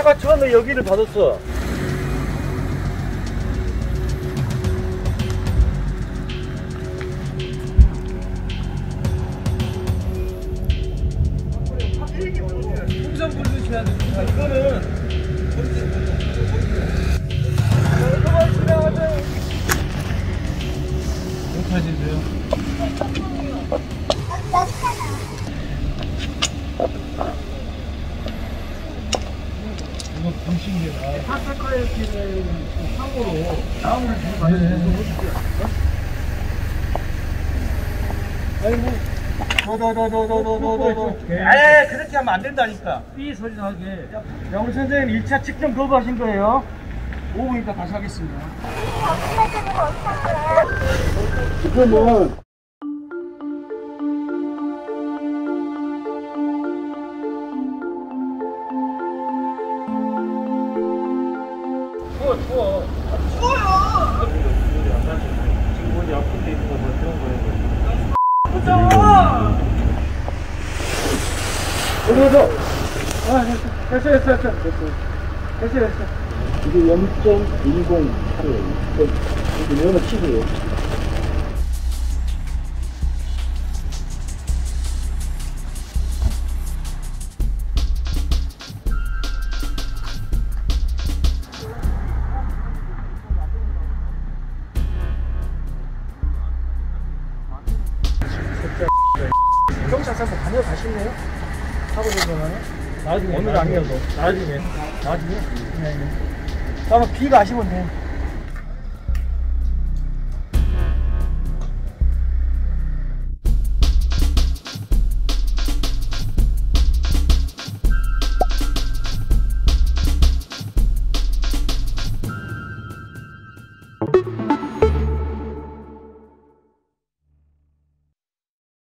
차가 처음에 여기를 받았어. 풍선 불러줘야 돼. 이거는 못하시세요? 이거 방식이야. 파스카이어티는 상으로 나무를 좀 많이 해줄게. 아이고. 에 그렇게 하면 안 된다니까. 삐 소리 나게. 자, 우리 선생님 1차 측정 거부하신 거예요. 5분 있다 다시 하겠습니다. 지금은 추워. 추워요. 지금 어디 아픈 데 있는가 뭐 그런 거예요. 무서워. 됐어. 이게 0.108이에요. 이게 면허 칩이에요. 경찰서 한번 다녀가실래요? 하고 계시면은 나중에 오늘 아니어도 나중에 네. 아마 비가 아시면 돼.